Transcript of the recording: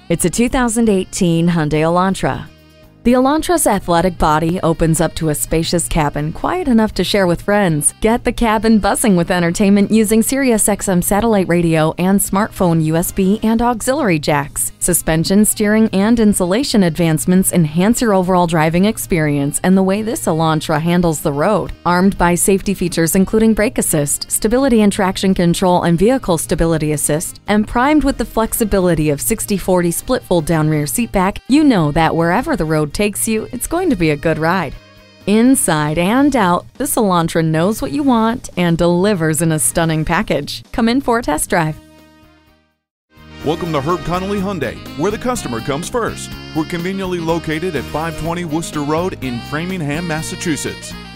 It's a 2018 Hyundai Elantra. The Elantra's athletic body opens up to a spacious cabin, quiet enough to share with friends. Get the cabin buzzing with entertainment using SiriusXM satellite radio and smartphone USB and auxiliary jacks. Suspension, steering, and insulation advancements enhance your overall driving experience and the way this Elantra handles the road. Armed by safety features including brake assist, stability and traction control, and vehicle stability assist, and primed with the flexibility of 60/40 split fold-down rear seat back, you know that wherever the road takes you, it's going to be a good ride. Inside and out, this Elantra knows what you want and delivers in a stunning package. Come in for a test drive. Welcome to Herb Connolly Hyundai, where the customer comes first. We're conveniently located at 520 Worcester Road in Framingham, Massachusetts.